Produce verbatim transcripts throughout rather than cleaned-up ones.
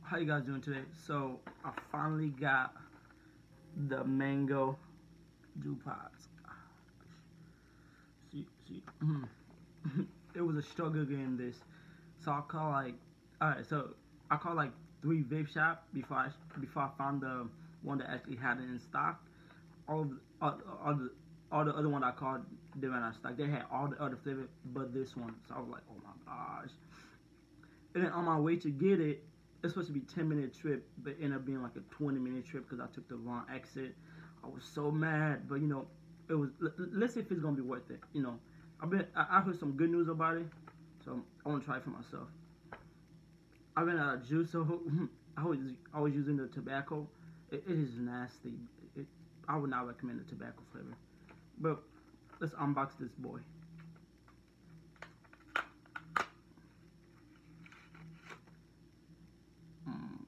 How you guys doing today? So I finally got the mango dew pods. See, see, it was a struggle getting this. So I call like, all right. So I called like three vape shop before I before I found the one that actually had it in stock. All of, all, all the all the other one I called, they ran out of stock. They had all the other flavors but this one. So I was like, oh my gosh. And then on my way to get it, it's supposed to be a ten minute trip, but it ended up being like a twenty minute trip because I took the wrong exit. I was so mad, but you know, it was. Let's see if it's gonna be worth it. You know, I've been. I, I heard some good news about it, so I want to try it for myself. I ran out of juice, so I was I was using the tobacco. It, it is nasty. It, I would not recommend the tobacco flavor. But let's unbox this boy. Mm.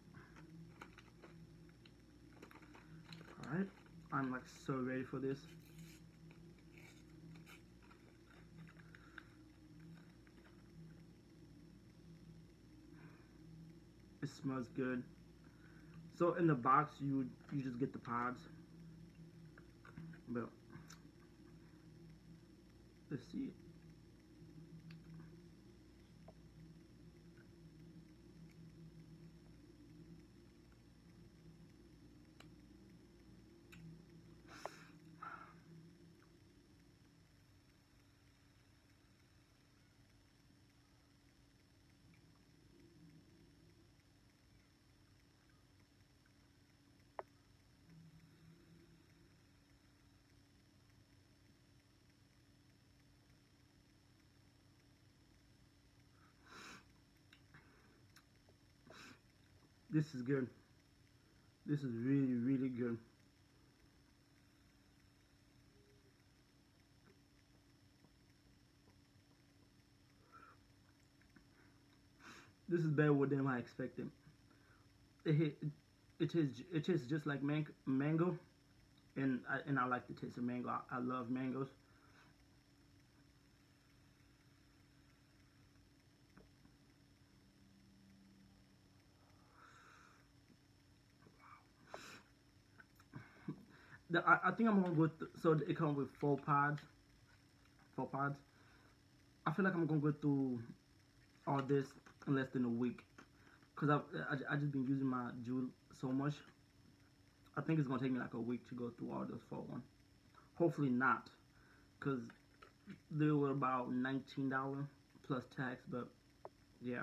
Alright, I'm like so ready for this. It smells good. So in the box, you you just get the pods. But let's see. This is good. This is really really good. This is better than I expected. It hit, it is it tastes just like man, mango, and I, and I like the taste of mango. I, I love mangoes. The, I, I think I'm gonna go. Th- so it comes with four pods. Four pods. I feel like I'm gonna go through all this in less than a week, cause I I, I just been using my Juul so much. I think it's gonna take me like a week to go through all those four ones. Hopefully not, cause they were about nineteen dollars plus tax. But yeah,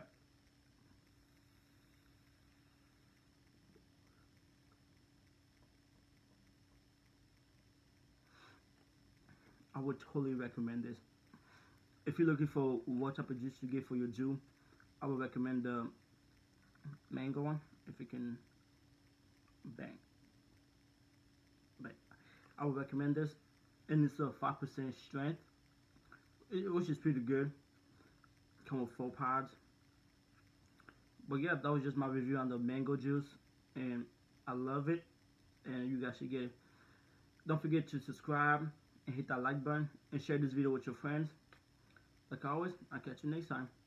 I would totally recommend this. If you're looking for what type of juice to get for your Juul, I would recommend the mango one. If you can bang, bang. I would recommend this, and it's a five percent strength, which is pretty good. Come with four pods. But yeah, that was just my review on the mango juice, and I love it, and you guys should get it. Don't forget to subscribe and hit that like button and share this video with your friends. Like always, I'll catch you next time.